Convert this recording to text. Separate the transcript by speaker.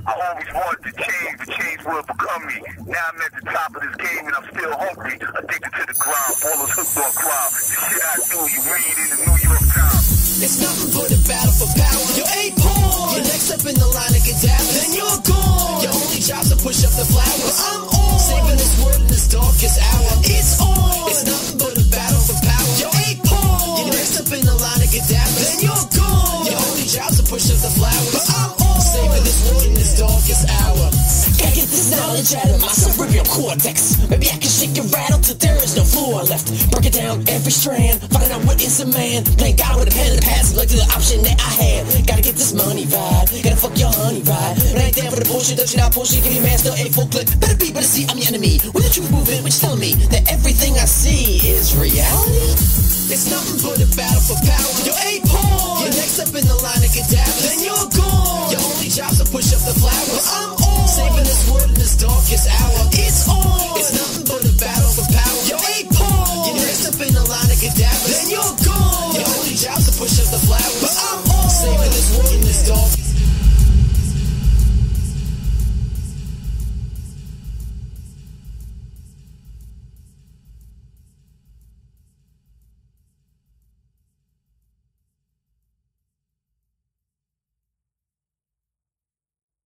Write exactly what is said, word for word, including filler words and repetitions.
Speaker 1: I always wanted to change, but change will become me. Now I'm at the top of this game and I'm still hungry. Addicted to the grind, ballers hooked on crime. The shit I do, you read in the New York Times.
Speaker 2: It's nothing but a battle for power. You're eight pawn. You're next up in the line to get down. Then you're gone. Your only job's to push up the flowers. I'm on. Saving this world in this darkest hour. It's on. It's nothing but a battle for power. You're eight pawn. You're next up in the line to get down. Then you're gone. Your only job's to push up the flowers. But I'm on. Saving this world in this darkest hour. Gotta get this knowledge out of my cerebral cortex. Maybe I can shake and rattle till there is no floor left. Break it down every strand, finding out what is a man. Thank God with a pen in the past, look to the option that I had. Gotta get this money right, gotta fuck your honey right. But I ain't down for the bullshit, don't you not bullshit. Give me man still a full clip. Better be, better see, I'm your enemy. With the truth movement, which telling me that everything I see is reality. It's nothing but a battle for power. You're eight pawn. You're next up in the line to get down. Then you're gone. Your only job's to push up the flowers. I'm on. Saving this world in this darkest hour. It's on. It's nothing but a battle for power. You're eight pawn. You're next up in the line to get down. Then you're gone. Your only job's to push up the flowers. But I'm on. Saving this world in this darkest